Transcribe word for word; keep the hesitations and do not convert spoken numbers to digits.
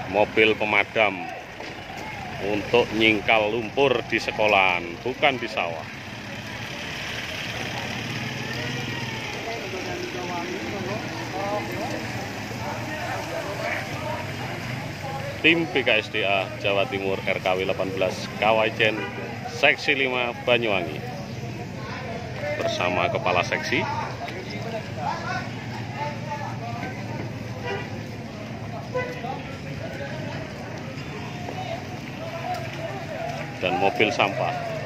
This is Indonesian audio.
mobil pemadam untuk nyingkal lumpur di sekolahan, bukan di sawah. Tim B K S D A Jawa Timur R K W delapan belas Kawaijen Seksi lima Banyuwangi bersama Kepala Seksi dan mobil sampah.